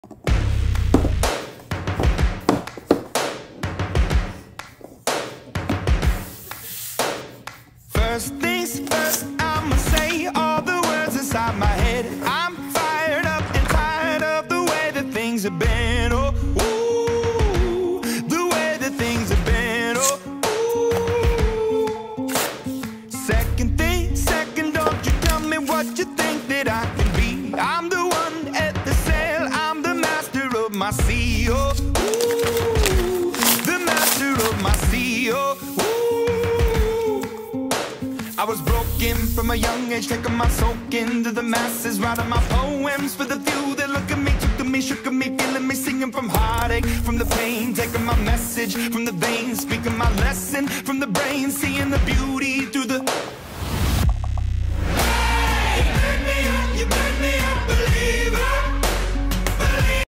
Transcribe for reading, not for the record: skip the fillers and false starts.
First things first, I'ma say all the words inside my head. I'm fired up and tired of the way that things have been. Oh, ooh, the way that things have been. Oh, ooh. Second thing, second, don't you tell me what you think that I can be. I'm the one at the sail, I'm the master of my sea. Oh, ooh, the master of my sea. Oh, ooh. I was broken from a young age, taking my soak into the masses, writing my poems for the few that look at me, took to me, shook at me, feeling me, singing from heartache, from the pain, taking my message from the veins, speaking my lesson from the brain, seeing the beauty through the